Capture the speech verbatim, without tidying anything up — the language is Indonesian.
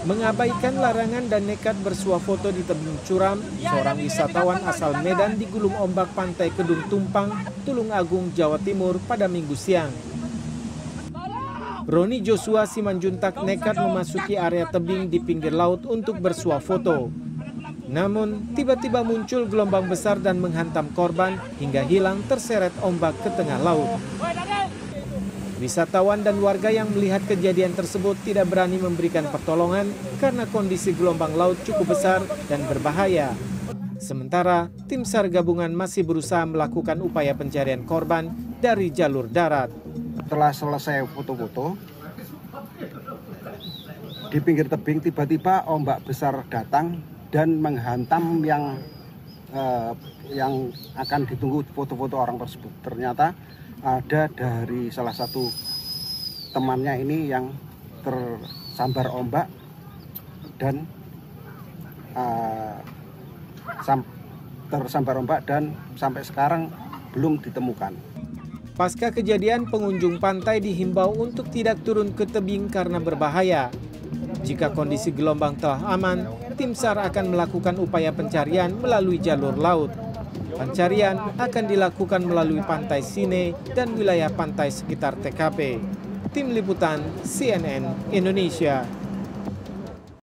Mengabaikan larangan dan nekat bersuah foto di tebing curam, seorang wisatawan asal Medan digulung ombak pantai Kedung Tumpang, Tulung Agung, Jawa Timur pada Minggu siang. Roni Joshua Simanjuntak nekat memasuki area tebing di pinggir laut untuk bersuah foto. Namun, tiba-tiba muncul gelombang besar dan menghantam korban hingga hilang terseret ombak ke tengah laut. Wisatawan dan warga yang melihat kejadian tersebut tidak berani memberikan pertolongan karena kondisi gelombang laut cukup besar dan berbahaya. Sementara, tim SAR gabungan masih berusaha melakukan upaya pencarian korban dari jalur darat. Setelah selesai foto-foto, di pinggir tebing tiba-tiba ombak besar datang dan menghantam yang eh, yang akan ditunggu foto-foto orang tersebut. Ternyata ada dari salah satu temannya ini yang tersambar ombak dan uh, sam, tersambar ombak dan sampai sekarang belum ditemukan. Pasca kejadian, pengunjung pantai dihimbau untuk tidak turun ke tebing karena berbahaya. Jika kondisi gelombang telah aman, tim SAR akan melakukan upaya pencarian melalui jalur laut. Pencarian akan dilakukan melalui pantai Sine dan wilayah pantai sekitar T K P. Tim Liputan C N N Indonesia.